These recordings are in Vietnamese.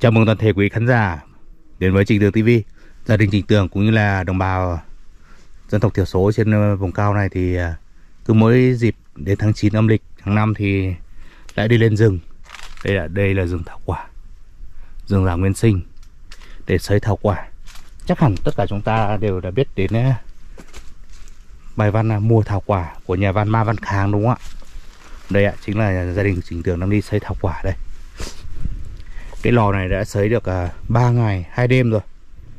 Chào mừng toàn thể quý khán giả đến với Trình Tường TV. Gia đình Trình Tường cũng như là đồng bào dân tộc thiểu số trên vùng cao này thì cứ mỗi dịp đến tháng 9 âm lịch hàng năm thì lại đi lên rừng. Đây là rừng thảo quả, rừng già nguyên sinh để sấy thảo quả. Chắc hẳn tất cả chúng ta đều đã biết đến bài văn mùa thảo quả của nhà văn Ma Văn Khang, đúng không ạ? Đây ạ, chính là gia đình Trình Tường đang đi sấy thảo quả đây. Cái lò này đã sấy được 3 ngày 2 đêm rồi.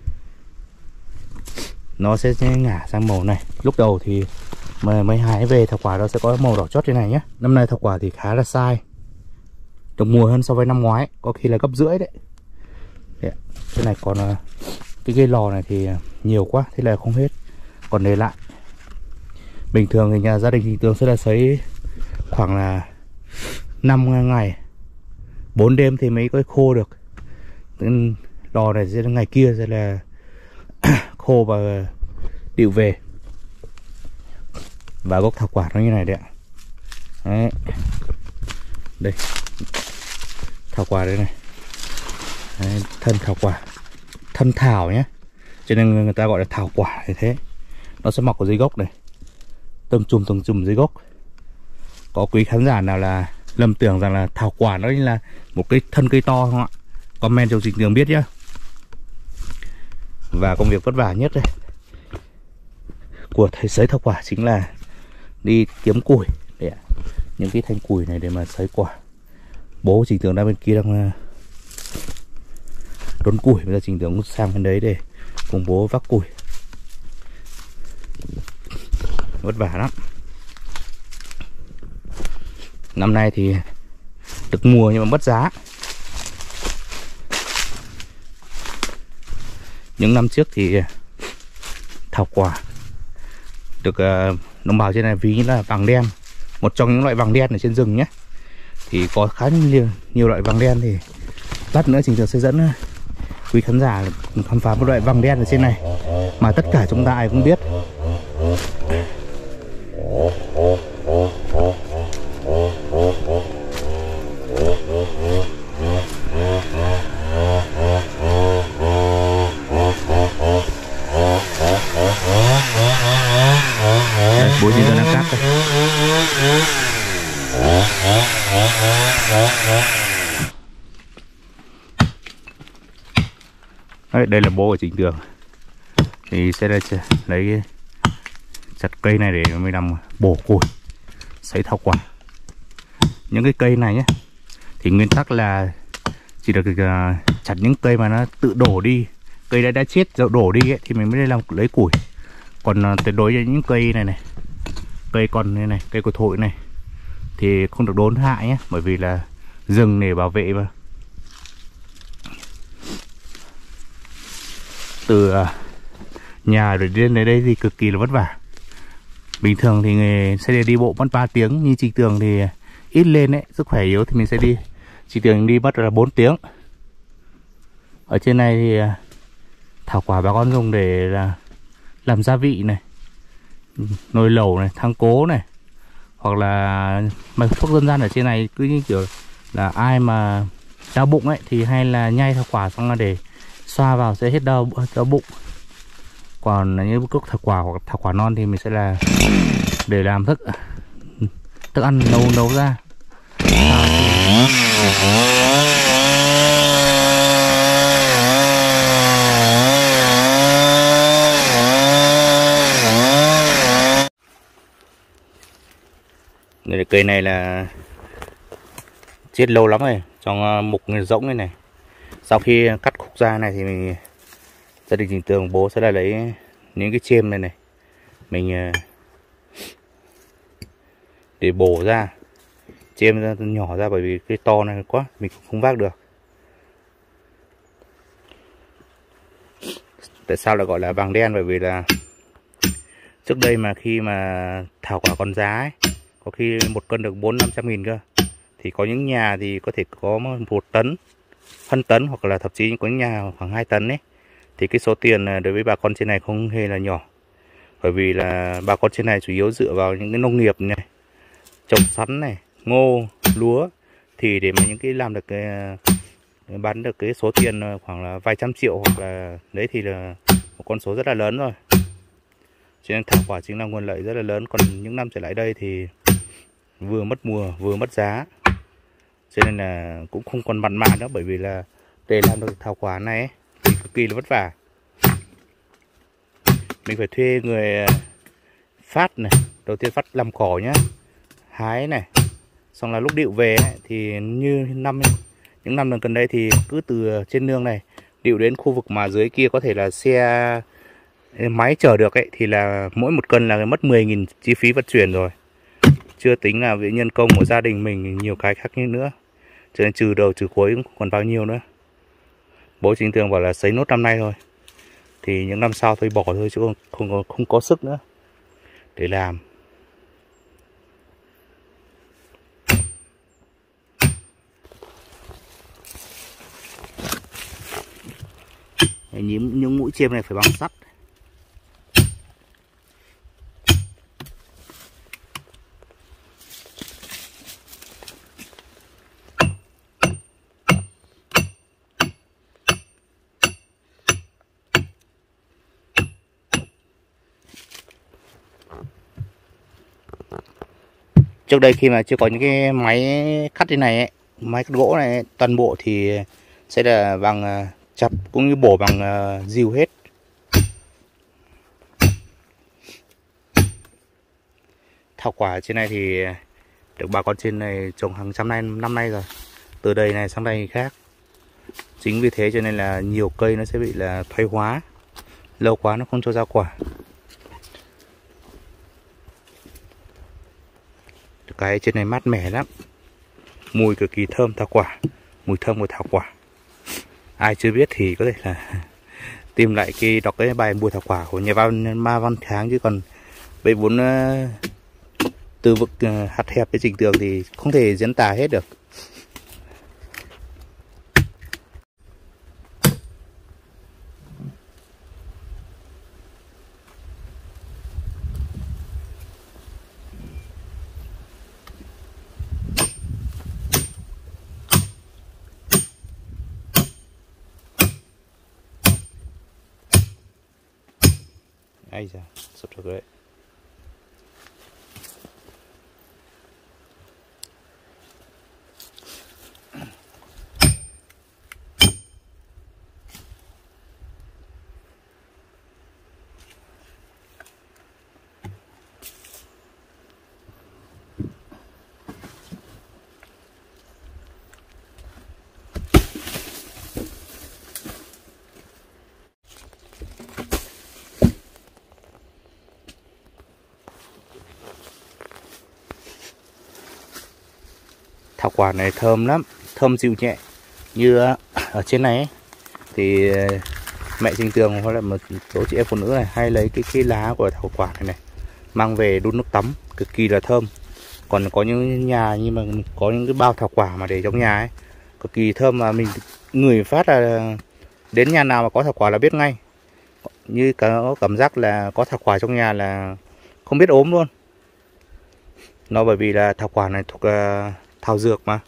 Nó sẽ ngả sang màu này. Lúc đầu thì mới hái về thảo quả nó sẽ có màu đỏ chót thế này nhé. Năm nay thảo quả thì khá là sai, được mùa hơn so với năm ngoái, có khi là gấp rưỡi đấy. Cái này còn cái lò này thì nhiều quá, thế là không hết, còn để lại. Bình thường thì nhà gia đình Trình Tường sẽ là sấy khoảng là 5 ngày 4 đêm thì mới có khô được. Lò này sẽ ngày kia sẽ là khô và điệu về. Và gốc thảo quả nó như này đấy ạ. Đấy. Đây, thảo quả đây này. Đấy, thân thảo quả, thân thảo nhé, cho nên người ta gọi là thảo quả như thế. Nó sẽ mọc ở dưới gốc này, từng chùm dưới gốc. Có quý khán giả nào là lầm tưởng rằng là thảo quả nó là một cái thân cây to không ạ? Comment cho Trình Tường biết nhé. Và công việc vất vả nhất đây của thầy sấy thảo quả chính là đi kiếm củi. Đấy ạ. Những cái thanh củi này để mà sấy quả. Bố Trình Tường đang bên kia đang đốn củi, bây giờ Trình Tường sang bên đấy để cùng bố vác củi. Vất vả lắm. Năm nay thì được mùa nhưng mà mất giá. Những năm trước thì thảo quả được đồng bào trên này ví là vàng đen, một trong những loại vàng đen ở trên rừng nhé. Thì có khá nhiều loại vàng đen, thì lát nữa Trình Tường sẽ dẫn quý khán giả khám phá một loại vàng đen ở trên này mà tất cả chúng ta ai cũng biết. Bố Trình Tường đang cắt đây. Đấy, đây là bố của Trình Tường. Thì sẽ lấy chặt cây này để mới làm bổ củi, sấy thảo quả. Những cái cây này nhé, thì nguyên tắc là chỉ được chặt những cây mà nó tự đổ đi, cây đã chết rồi đổ đi ấy, thì mình mới lấy củi. Còn tuyệt đối với những cây này, cây còn này, cây cổ thụ này thì không được đốn hạ nhé, bởi vì là rừng để bảo vệ mà. Từ nhà rồi đến đây thì cực kỳ là vất vả. Bình thường thì người sẽ đi bộ mất 3 tiếng, như Trình Tường thì ít lên đấy, sức khỏe yếu thì mình sẽ đi, Trình Tường đi mất là 4 tiếng. Ở trên này thì thảo quả bà con dùng để là làm gia vị này, nồi lẩu này, thang cố này, hoặc là mà thuốc dân gian ở trên này cứ như kiểu là ai mà đau bụng ấy thì hay là nhai thảo quả xong là để xoa vào sẽ hết đau bụng. Còn những cốc thảo quả hoặc thảo quả non thì mình sẽ là để làm thức ăn nấu ra. Cây này là chết lâu lắm rồi, trong mục rỗng này này. Sau khi cắt khúc ra này thì mình, gia đình Trình Tường bố sẽ là lấy những cái chêm này mình để bổ ra, chêm ra nhỏ ra, bởi vì cái to này quá mình không vác được. Tại sao lại gọi là vàng đen? Bởi vì là trước đây mà khi mà thảo quả còn giá ấy, có khi 1 cân được 400-500 nghìn cơ, thì có những nhà thì có thể có 1 tấn, phân tấn, hoặc là thậm chí có những nhà khoảng 2 tấn ấy. Thì cái số tiền đối với bà con trên này không hề là nhỏ, bởi vì là bà con trên này chủ yếu dựa vào những cái nông nghiệp này, trồng sắn này, ngô, lúa, thì để mà những cái làm được bán được cái số tiền khoảng là vài trăm triệu, hoặc là đấy thì là một con số rất là lớn rồi. Cho nên thảo quả chính là nguồn lợi rất là lớn. Còn những năm trở lại đây thì vừa mất mùa vừa mất giá, cho nên là cũng không còn mặn mà nữa. Bởi vì là để làm được thảo quả này ấy, thì cực kỳ là vất vả. Mình phải thuê người phát này, đầu tiên phát làm cỏ nhá, hái này, xong là lúc điệu về ấy, thì như những năm gần đây thì cứ từ trên nương này điệu đến khu vực mà dưới kia có thể là xe máy chở được ấy, thì là mỗi một cân là mất 10.000 chi phí vận chuyển rồi, chưa tính là về nhân công của gia đình mình, nhiều cái khác nữa. Cho nên trừ đầu trừ cuối cũng còn bao nhiêu nữa. Bố Chính Tường bảo là sấy nốt năm nay thôi, thì những năm sau thôi bỏ thôi, chứ không có sức nữa để làm. Những mũi chêm này phải bằng sắt. Trước đây khi mà chưa có những cái máy cắt thế này ấy, máy cắt gỗ này, toàn bộ thì sẽ là bằng chập cũng như bổ bằng rìu hết. Thảo quả trên này thì được bà con trên này trồng hàng trăm năm nay rồi, từ đây này sang đây khác. Chính vì thế cho nên là nhiều cây nó sẽ bị là thoái hóa, lâu quá nó không cho ra quả. Cái trên này mát mẻ lắm, mùi cực kỳ thơm thảo quả, mùi thơm của thảo quả. Ai chưa biết thì có thể là tìm lại đọc cái bài mùi thảo quả của nhà văn Ma Văn Kháng, chứ còn về vốn từ vực hạt hẹp với Trình Tường thì không thể diễn tả hết được. Ây da, sụp được đấy. Thảo quả này thơm lắm, thơm dịu nhẹ. Như ở trên này ấy, thì mẹ Trình Tường hoặc là một số chị em phụ nữ này hay lấy cái lá của thảo quả này mang về đun nước tắm, cực kỳ là thơm. Còn có những nhà nhưng mà có những cái bao thảo quả mà để trong nhà ấy, cực kỳ thơm, mà mình ngửi phát là đến nhà nào mà có thảo quả là biết ngay. Như có cảm giác là có thảo quả trong nhà là không biết ốm luôn. Nó bởi vì là thảo quả này thuộc thảo dược mà.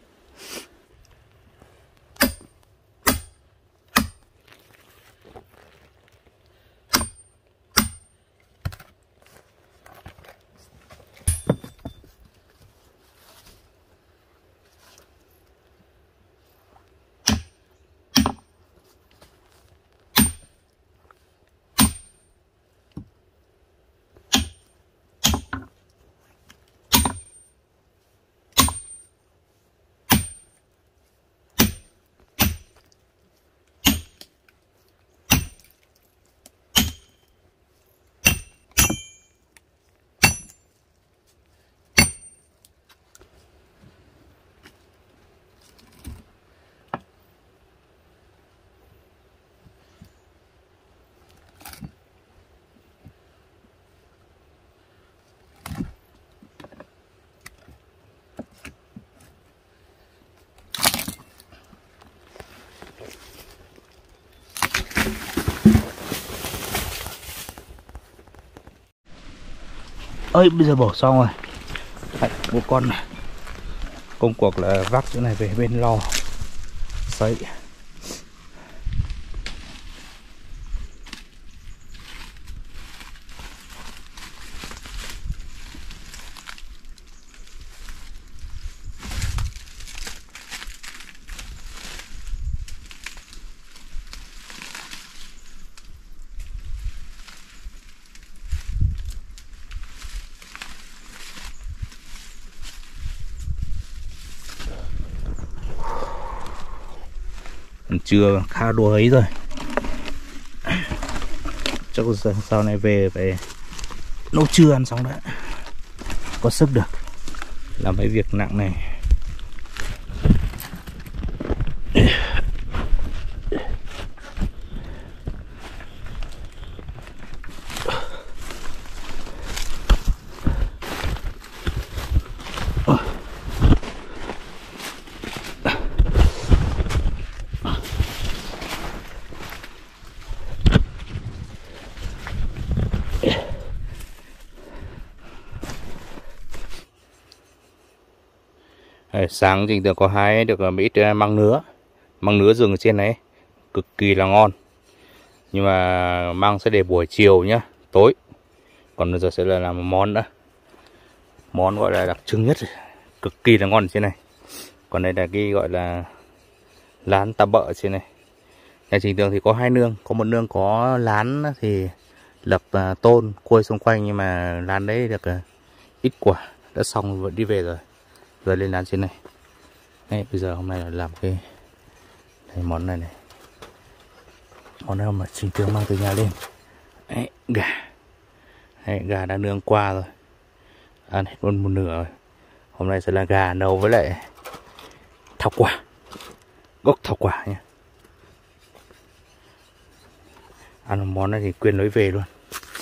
Ơi bây giờ bổ xong rồi. Đấy, một con này. Công cuộc là vác chỗ này về bên lò sấy. Trưa khá đuối rồi, chắc sau này về phải nấu trưa ăn xong đã có sức được làm mấy việc nặng này. Sáng Trình Tường có hái được một ít măng nứa rừng ở trên này cực kỳ là ngon, nhưng mà măng sẽ để buổi chiều nhá, tối. Còn bây giờ sẽ là làm một món nữa, món gọi là đặc trưng nhất, cực kỳ là ngon ở trên này. Còn đây là cái gọi là lán tà bợ ở trên này. Nhà Trình Tường thì có 2 nương, có một nương có lán thì lập tôn quây xung quanh, nhưng mà lán đấy được ít quả đã xong vẫn đi về rồi. Giờ lên lán trên này. Đây, bây giờ hôm nay là làm cái món này này. Món này mà Trình Tường mang từ nhà lên. Đấy, gà. Đấy, gà đã nướng qua rồi. Ăn hết luôn một nửa rồi. Hôm nay sẽ là gà nấu với lại thảo quả. Gốc thảo quả nha. Ăn món này thì quên lấy về luôn.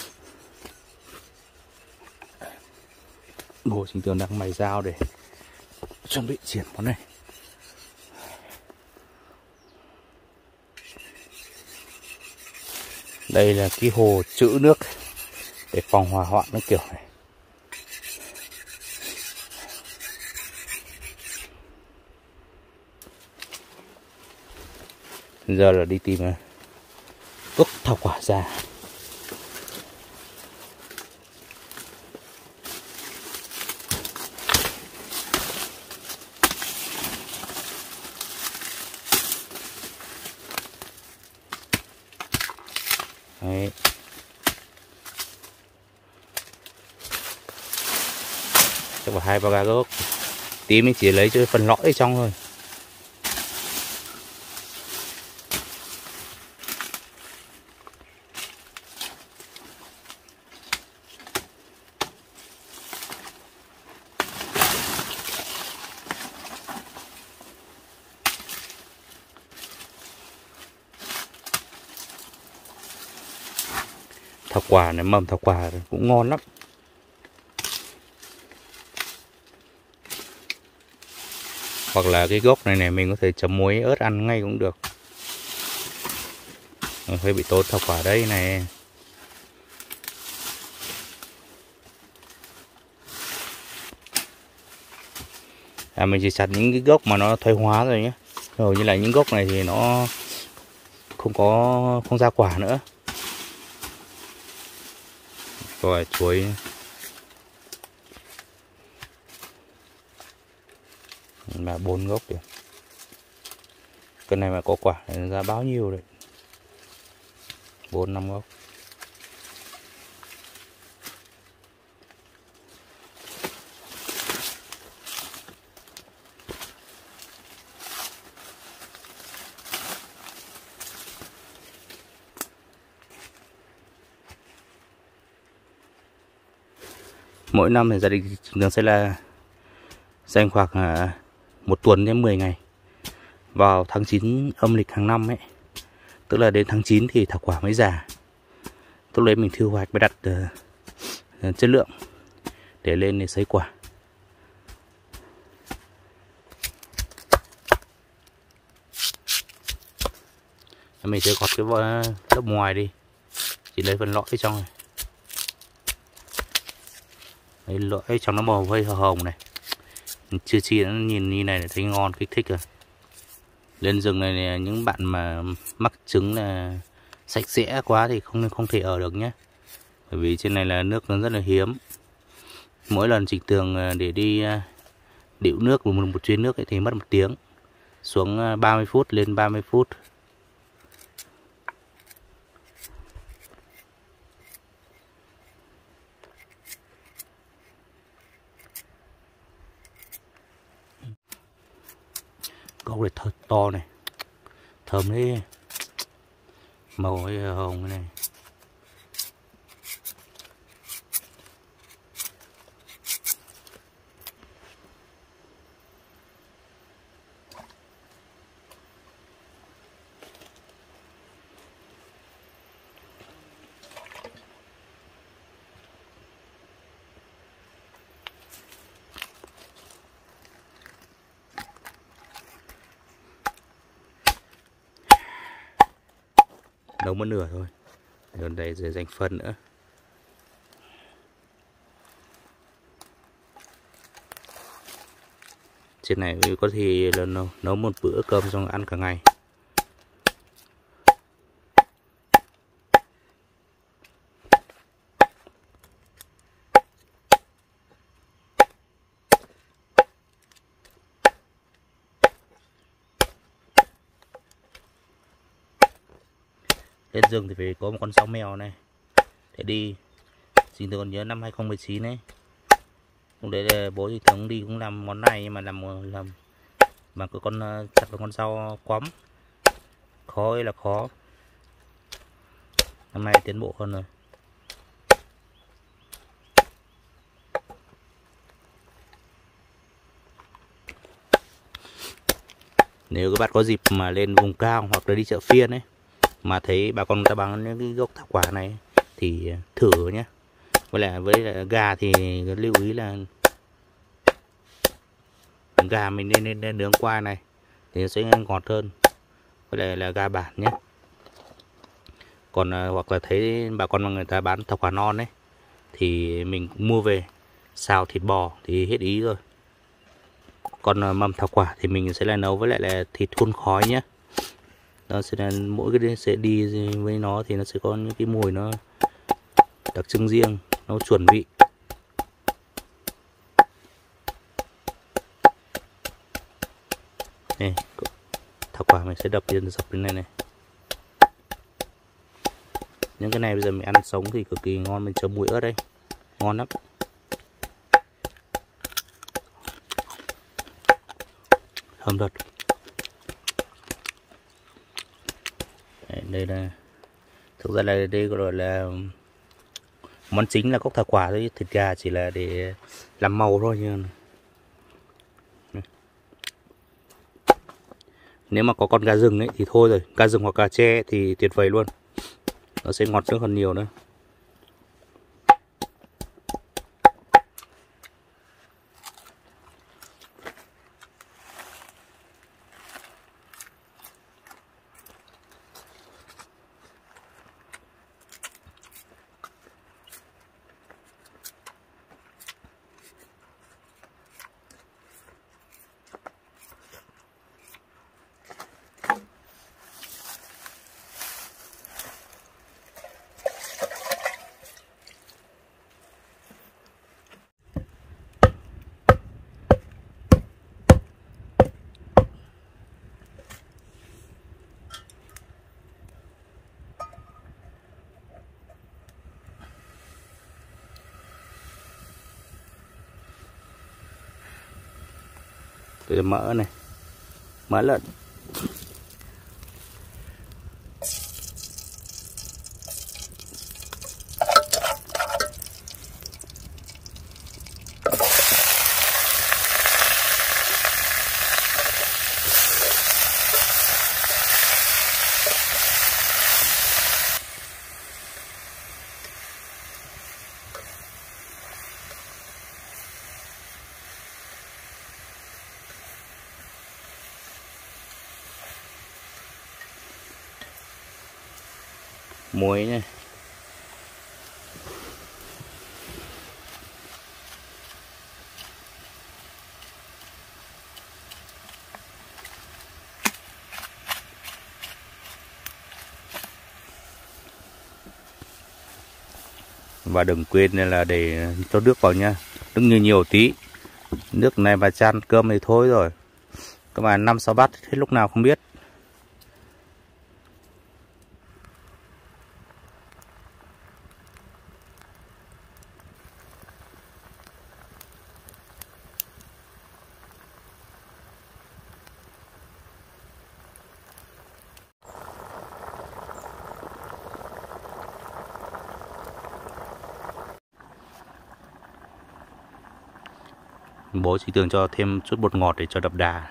Bố Trình Tường đang mài dao để chuẩn bị chiên món này. Đây là cái hồ trữ nước để phòng hỏa hoạn nó kiểu này. Giờ là đi tìm gốc thảo quả ra. Đấy. Chắc phải 2-3 gốc. Tí mình chỉ lấy cho phần lõi ở trong thôi. Thảo quả này, mầm thảo quả cũng ngon lắm. Hoặc là cái gốc này mình có thể chấm muối ớt ăn ngay cũng được. Hơi bị tốt thảo quả đây này. Mình chỉ chặt những cái gốc mà nó thoái hóa rồi nhé. Hầu như là những gốc này thì nó không ra quả nữa. Rồi chuối là 4 gốc kìa. Cái này mà có quả này ra bao nhiêu đấy, 4-5 gốc. Mỗi năm thì gia đình Trình Tường sẽ là dành khoảng 1 tuần đến 10 ngày vào tháng 9 âm lịch hàng năm ấy. Tức là đến tháng 9 thì thảo quả mới già. Lúc đấy mình thu hoạch mới đặt chất lượng để lên để sấy quả. Mình sẽ gọt cái lớp ngoài đi, chỉ lấy phần lõi ở trong này. Đấy, lõi trong nó màu hơi hồng này, chưa chi nó nhìn như này để thấy ngon, kích thích rồi. Lên rừng này những bạn mà mắc chứng là sạch sẽ quá thì không thể ở được nhé. Bởi vì trên này là nước nó rất là hiếm. Mỗi lần Trịch Tường để đi điệu nước của một chuyến nước ấy thì mất 1 tiếng. Xuống 30 phút lên 30 phút. Gốc này thật to này, thơm thế, màu ấy hồng này. Đâu mất nửa thôi, gần đây rồi dành phân nữa. Trên này có thể là nấu một bữa cơm xong ăn cả ngày. Lên rừng thì phải có một con sáo mèo này để đi. Chính tôi còn nhớ năm 2019 ấy, lúc đấy là bố thì thường đi cũng làm món này, nhưng mà làm mà cái con chặt vào con sáo quắm khó ơi là khó. Năm nay tiến bộ hơn rồi. Nếu các bạn có dịp mà lên vùng cao hoặc là đi chợ phiên ấy mà thấy bà con người ta bán những cái gốc thảo quả này thì thử nhé. Với lại gà thì lưu ý là gà mình nên nướng qua này thì nó sẽ ngọt hơn, với lại là gà bản nhé. Còn hoặc là thấy bà con người ta bán thảo quả non ấy thì mình cũng mua về xào thịt bò thì hết ý rồi. Còn mầm thảo quả thì mình sẽ là nấu với lại là thịt hun khói nhé. Nó sẽ là mỗi cái sẽ đi với nó thì nó sẽ có những cái mùi nó đặc trưng riêng, nó chuẩn vị. Này, thảo quả mình sẽ đập lên dọc bên này này. Những cái này bây giờ mình ăn sống thì cực kỳ ngon, mình chấm muối ớt đây, ngon lắm. Thơm thật. Đây là thực ra là đây gọi là món chính là cốc thảo quả thôi, thịt gà chỉ là để làm màu thôi. Nhưng nếu mà có con gà rừng ấy thì thôi rồi, gà rừng hoặc gà tre thì tuyệt vời luôn, nó sẽ ngọt nước hơn nhiều nữa. Đây là mỡ này, mỡ lợn. Muối này. Và đừng quên là để cho nước vào nha, nước nhiều tí, nước này mà chan cơm thì thôi rồi, các bạn 5-6 bát hết lúc nào không biết. Bố chỉ tưởng cho thêm chút bột ngọt để cho đậm đà.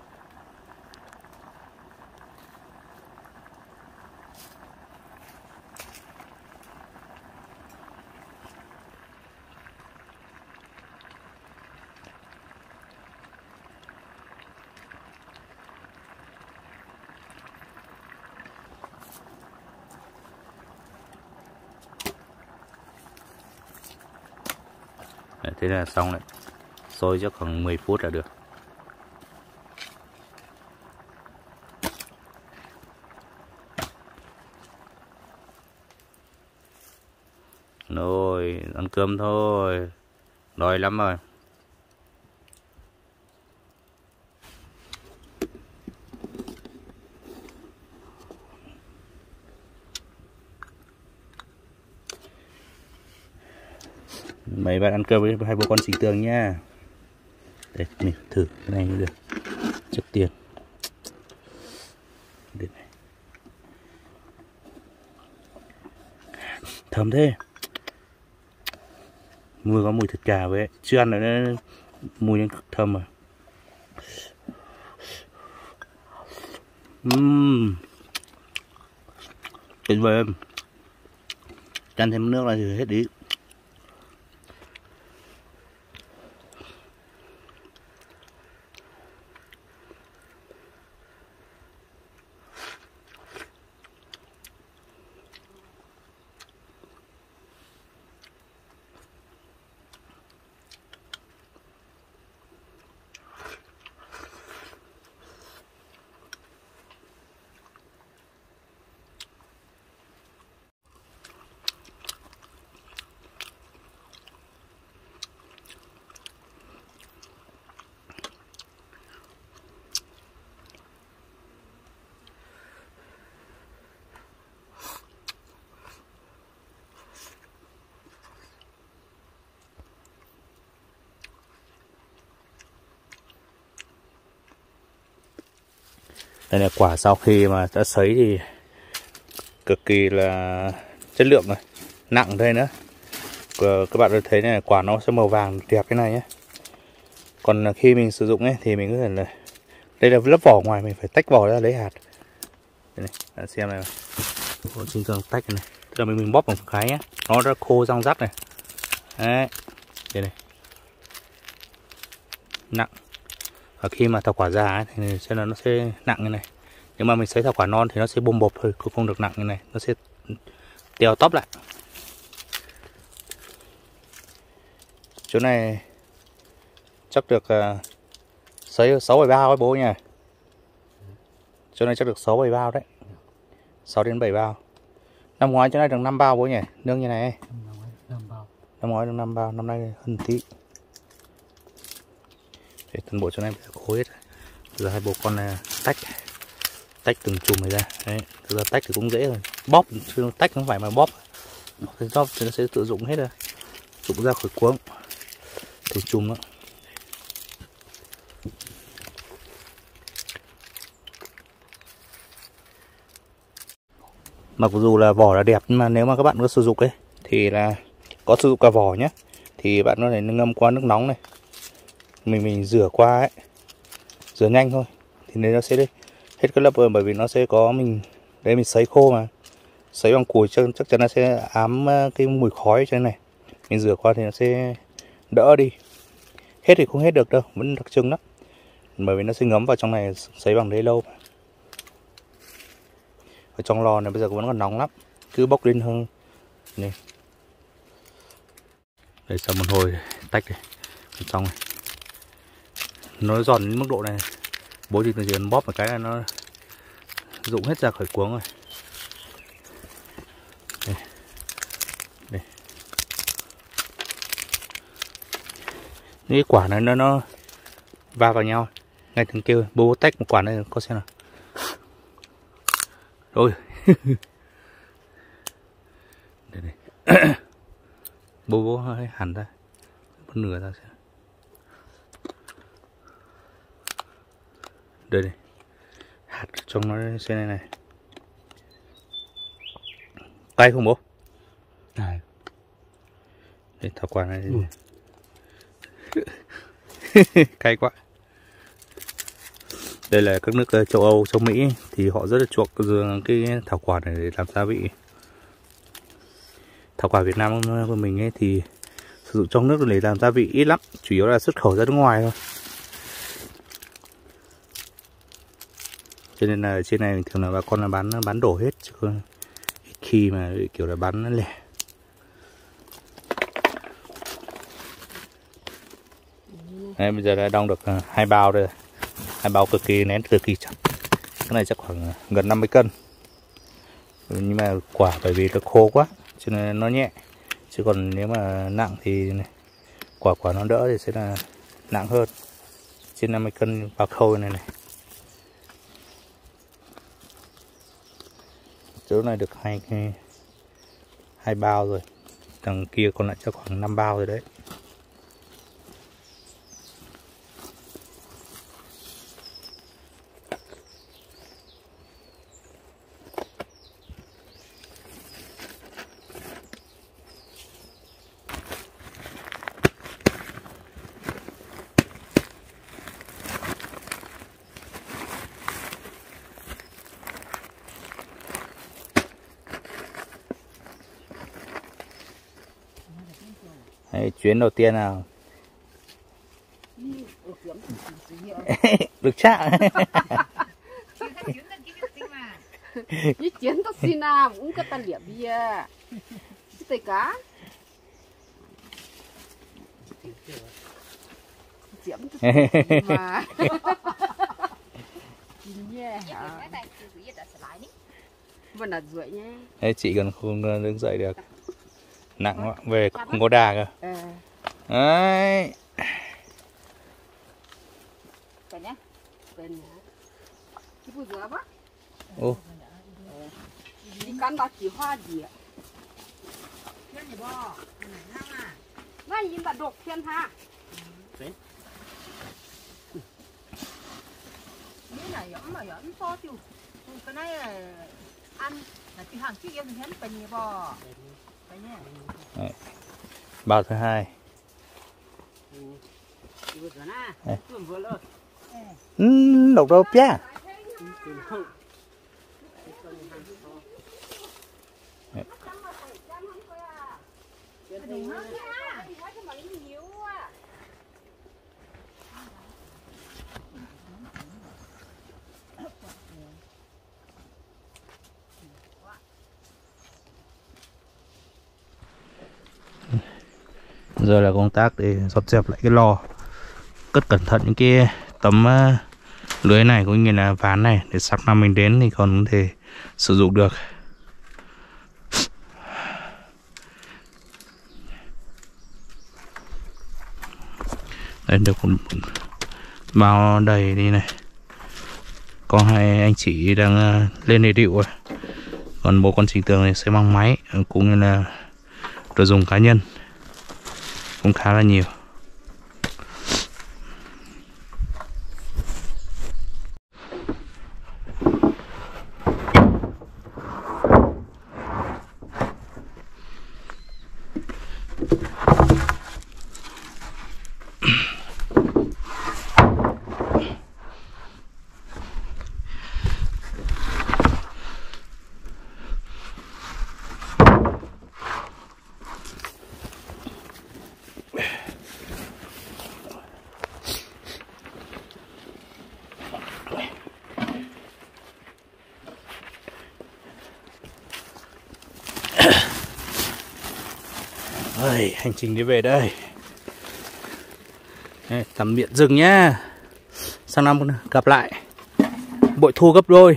Đấy, thế là xong đấy. Xôi chắc khoảng 10 phút là được. Rồi, ăn cơm thôi. Đói lắm rồi. Mấy bạn ăn cơm với hai bố con Trình Tường nha. Đây, mình thử cái này được. Trước tiên. Đây này. Thơm thế. Mùi có mùi thịt gà với chưa ăn nữa, mùi nên thơm rồi. Tuyệt vời. Chan thêm nước là thì hết đi. Đây là quả sau khi mà đã sấy thì cực kỳ là chất lượng rồi, nặng đây nữa. Các bạn thấy này, quả nó sẽ màu vàng đẹp cái này nhé. Còn khi mình sử dụng ấy thì mình có thể là đây là lớp vỏ ngoài, mình phải tách vỏ ra lấy hạt. Đây này, bạn xem này, Trình Tường tách này, tức là mình bóp một cái nhé, nó đã khô răng rắt này. Đấy, đây này, nặng. Và khi mà thảo quả già ấy, thì sẽ là nó sẽ nặng như này. Nhưng mà mình sấy thảo quả non thì nó sẽ bôm bột thôi, không được nặng như này, nó sẽ teo tóp lại. Chỗ này chắc được sấy 6-7 bao ấy bố nha. Chỗ này chắc được 6-7 bao đấy, 6 đến 7 bao. Năm ngoái chỗ này được 5 bao bố nhỉ, nương như này. Năm ngoái được 5 bao, năm nay hơn tí. Để toàn bộ chỗ này khô hết. Giờ hai bố con này tách từng chùm này ra. Đấy, thực ra tách thì cũng dễ rồi, bóp chứ tách không phải mà bóp. Cái bóp thì nó sẽ tự dụng hết rồi, dụng ra khỏi cuống từng chùm đó. Mặc dù là vỏ là đẹp nhưng mà nếu mà các bạn có sử dụng ấy thì là có sử dụng cả vỏ nhé, thì bạn có thể ngâm qua nước nóng này, mình rửa qua ấy, rửa nhanh thôi thì nên nó sẽ hết cái lớp rồi, bởi vì nó sẽ có mình đây mình sấy khô mà, sấy bằng củi chắc chắn nó sẽ ám cái mùi khói trên này. Mình rửa qua thì nó sẽ đỡ đi. Hết thì không hết được đâu, vẫn đặc trưng lắm, bởi vì nó sẽ ngấm vào trong này, sấy bằng đấy lâu mà. Ở trong lò này bây giờ vẫn còn nóng lắm, cứ bốc lên hơn này. Đây, sau một hồi tách này xong này, nó giòn đến mức độ này, bố chỉ cần bóp một cái là nó rụng hết ra khỏi cuống rồi. Đây. Cái quả này nó va vào nhau. Ngay thằng kêu bố tách một quả này có xem nào. Rồi. Đây đây. Bố hẳn ra. Một nửa ra xem. Đây đây. Hạt trong nó xem này này. Cay không bố? Này. Đây thảo quả này. Cay quá. Đây là các nước châu Âu, châu Mỹ thì họ rất là chuộng cái thảo quả này để làm gia vị. Thảo quả Việt Nam của mình ấy thì sử dụng trong nước để làm gia vị ít lắm, chủ yếu là xuất khẩu ra nước ngoài thôi. Cho nên là trên này thường là bà con là bán đổ hết, chứ không ít khi mà kiểu là bán lẻ. Đây, bây giờ đã đong được 2 bao rồi, 2 bao cực kỳ nén cực kỳ chặt. Cái này chắc khoảng gần 50 cân. Nhưng mà quả bởi vì nó khô quá cho nên nó nhẹ, chứ còn nếu mà nặng thì này, quả nó đỡ thì sẽ là nặng hơn. Trên 50 cân bao khô này này. Chỗ này được hai bao rồi, thằng kia còn lại chắc khoảng 5 bao rồi đấy. Đấy, chuyến đầu tiên nào được chắc. Cái chuyến tao xin à, cũng có ta liệp bia, cái cá, chiếm mà, yeah, vẫn là rưỡi nhé. Đấy, chị còn không đứng dậy được, nặng quá, về không có đà cơ. Đấy. Cái nhá, cái nhá, cái bùi dừa bác. Ô. Đi cắn bạc chỉ hoa gì ạ? Thiên gì bò? Này nhìn ta đục thiên ha. Cái này giống mà giống to tiêu. Cái này là ăn là chỉ hàng chiếc em hén phải nhỉ bò. Cái nhá. Bao thứ hai. Độc đâu pia. Giờ là công tác để dọn dẹp lại cái lò, cất cẩn thận những cái tấm lưới này cũng như là ván này để sáng nào mình đến thì còn có thể sử dụng được. Đây được một bao đầy đi này. Có hai anh chị đang lên để điệu rồi. Còn bố con Trình Tường này sẽ mang máy cũng như là đồ dùng cá nhân cũng khá là nhiều. Ơi, hành trình đi về đây. Đây, tắm biển rừng nhá. Sang năm gặp lại, bội thu gấp đôi.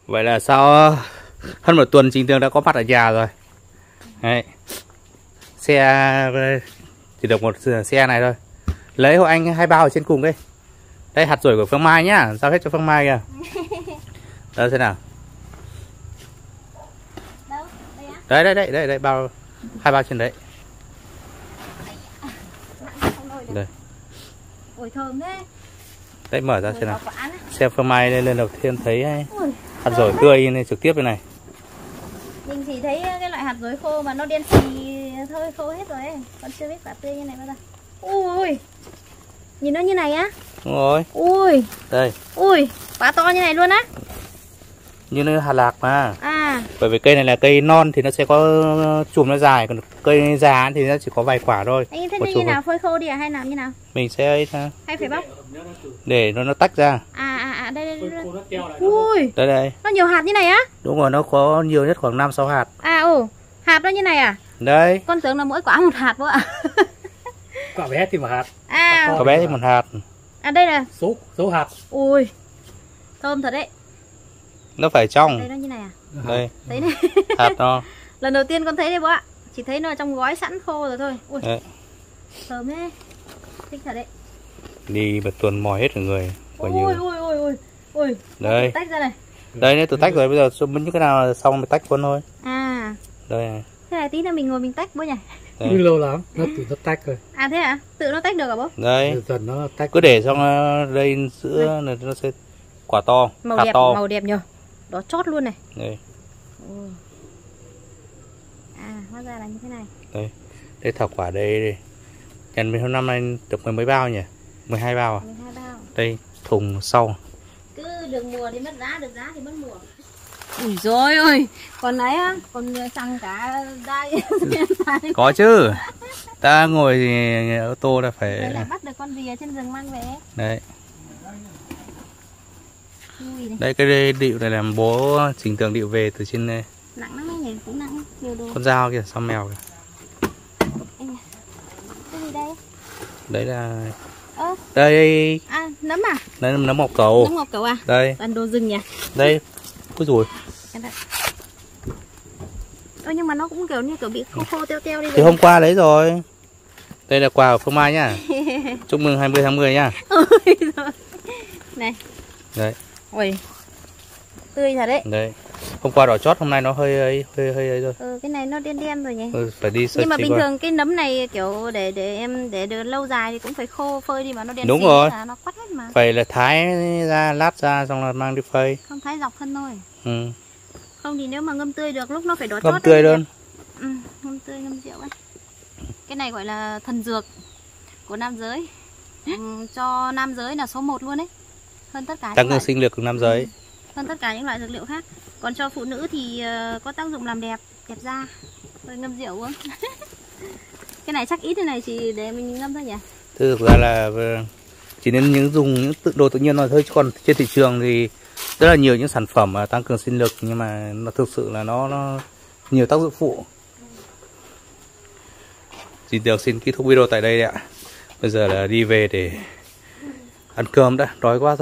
Vậy là sau hơn một tuần Trình Tường đã có mặt ở nhà rồi. Đấy. Xe chỉ được một xe này thôi. Lấy hộ anh 2 bao ở trên cùng đây. Đây hạt rổi của Phương Mai nhá, giao hết cho Phương Mai kìa. Đó xem nào. Đâu? Đây á? Đây bao 2 bao trên đấy. Đây. Ôi thơm thế. Đấy mở ra xem nào. Quả á. Xem Phương Mai lên đầu tiên thấy hạt rổi tươi này trực tiếp bên này. Mình chỉ thấy cái loại hạt rối khô mà nó đen xì thôi, khô hết rồi ấy. Còn chưa biết quả tươi như này bao giờ. Ui, nhìn nó như này á. Đúng rồi. Ui. Đây. Ui, quả to như này luôn á. Như nó hạt lạc mà. À. Bởi vì cây này là cây non thì nó sẽ có chùm nó dài, còn cây già thì nó chỉ có vài quả thôi. Anh thích như nào, phơi khô đi à hay làm như nào? Mình sẽ ấy ra. Hay phải bóc? Để nó tách ra. Đây. Ui. Đây. Nó nhiều hạt như này á? Đúng rồi, nó có nhiều nhất khoảng 5-6 hạt. Hạt nó như này à? Đấy. Con tưởng là mỗi quả một hạt thôi ạ. Quả bé thì một hạt. Quả bé thì một hạt. Đây là số hạt. Ui. Thơm thật đấy. Nó phải trong. Đây nó như này à? Đây. Đấy này. Hạt nó. Lần đầu tiên con thấy đấy bố ạ. Chỉ thấy nó trong gói sẵn khô rồi thôi. Ui. Đấy. Thơm thế. Thích thật đấy. Đi một tuần mỏi hết rồi người. Ui. Đây. Tách ra này. Đây đấy, tôi tách rồi, bây giờ những cái nào xong mình tách luôn thôi. À. Đây. Thế này tí nữa mình ngồi mình tách bố nhỉ? Đi lâu lắm, nó tự nó tách rồi. À thế à? Tự nó tách được hả bố? Đây. Dần nó tách. Cứ để xong đây giữa này nó sẽ quả to, hạt to. Màu đẹp nhờ. Đó chót luôn này. Đây. Hóa ra là như thế này. Đây. Đây thảo quả đây. Nhân mình hôm năm nay được mấy bao nhỉ? 12 bao à? 12 bao. Đây, thùng sau. Cứ được mùa thì mất giá, được giá thì mất mùa. Ui dồi ôi, còn ấy á, còn xăng cả đây. Có chứ. Ta ngồi thì ô tô là phải. Đấy là bắt được con gì ở trên rừng mang về. Đấy. Đây cái điệu này làm bố Trình Tường điệu về từ trên này. Nặng lắm nhỉ, cũng nặng, nhiều đồ. Con dao kìa, sao mèo kìa. Cái gì đây? Đấy là đây. Nấm à? Đấy, nấm mọc cầu. Nấm mọc cầu à? Đây. Toàn đồ rừng nhỉ? Đây. Ôi dồi. Nhưng mà nó cũng kiểu như kiểu bị khô teo đi. Thì hôm qua lấy rồi. Đây là quà của Phương Mai nhá. Chúc mừng 20 tháng 10 nhá. Này. Đấy. Ui. Tươi thật đấy. Đấy. Hôm qua đỏ chót, hôm nay nó hơi ấy rồi. Cái này nó đen rồi nhỉ. Phải đi search. Nhưng mà bình thường cái nấm này kiểu để được lâu dài thì cũng phải khô phơi đi mà nó đen. Đúng rồi. Nó quắt hết mà. Phải là thái ra, lát ra xong là mang đi phơi. Không thái dọc thân thôi. Ừ. Không thì nếu mà ngâm tươi được lúc nó phải đỏ chót. Ngâm tươi luôn. Ngâm tươi, ngâm rượu ấy. Cái này gọi là thần dược của nam giới. Cho nam giới là số 1 luôn ấy. Hơn tất cả. Tăng cường sinh lực của nam giới. Hơn tất cả những loại dược liệu khác. Còn cho phụ nữ thì có tác dụng làm đẹp da. Rồi ngâm rượu uống. Cái này chắc ít thế này chỉ để mình ngâm thôi nhỉ? Thực ra là chỉ nên dùng những đồ tự nhiên thôi, còn trên thị trường thì rất là nhiều những sản phẩm tăng cường sinh lực nhưng mà nó thực sự là nó nhiều tác dụng phụ. Trình Tường xin kết thúc video tại đây ạ. Bây giờ là đi về để ăn cơm đã, đói quá rồi.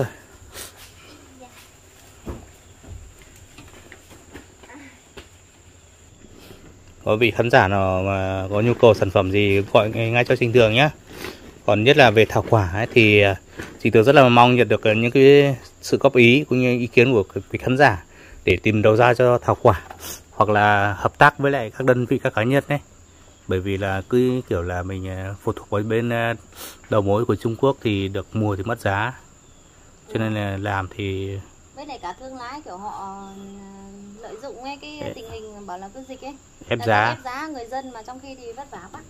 Có vị khán giả nào mà có nhu cầu sản phẩm gì gọi ngay cho Trình Tường nhé. Còn nhất là về thảo quả ấy, thì Trình Tường rất là mong nhận được những cái sự góp ý cũng như ý kiến của quý khán giả để tìm đầu ra cho thảo quả hoặc là hợp tác với lại các đơn vị, các cá nhân đấy. Bởi vì là cứ kiểu là mình phụ thuộc vào bên đầu mối của Trung Quốc thì được mùa thì mất giá, cho nên là làm thì với này cả thương lái kiểu họ lợi dụng ấy cái tình hình bảo là cứ dịch ấy, ép giá người dân mà trong khi thì vất vả quá.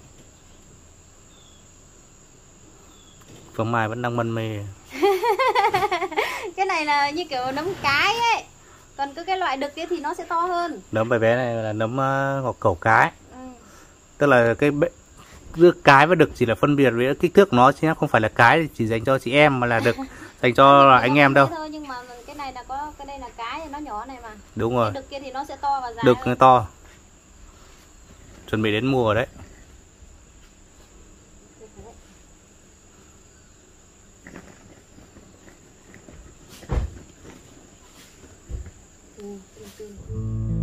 Phương Mai vẫn đang mân mê. Cái này là như kiểu nấm cái ấy, còn cứ cái loại đực ấy thì nó sẽ to hơn. Nấm bé bé này là nấm ngọc cẩu cái. Tức là cái giữa cái và đực chỉ là phân biệt với kích thước của nó, chứ không phải là cái chỉ dành cho chị em mà là đực dành cho anh em đâu. Thôi, nhưng mà cái này là có cái đây là cái thì nó nhỏ này mà. Đúng rồi. Cái đực kia thì nó sẽ to và dài. Đực nó to. Chuẩn bị đến mùa đấy. tương tương